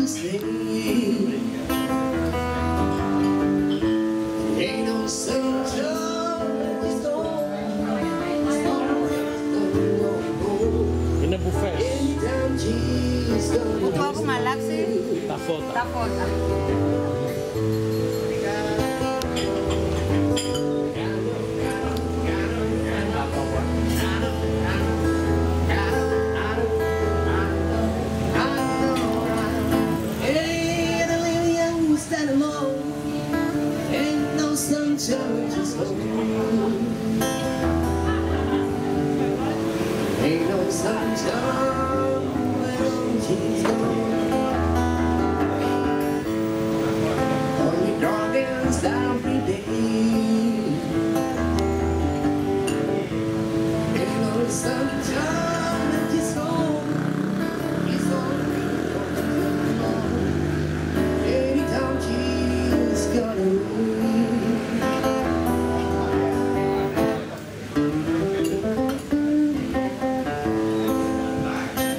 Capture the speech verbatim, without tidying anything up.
the same. Ain't no sunshine, it's all in the buffet. Un poco más laxi. Tafota. Tafota. Ain't no sunshine, just home. Ain't no sunshine when she's gone.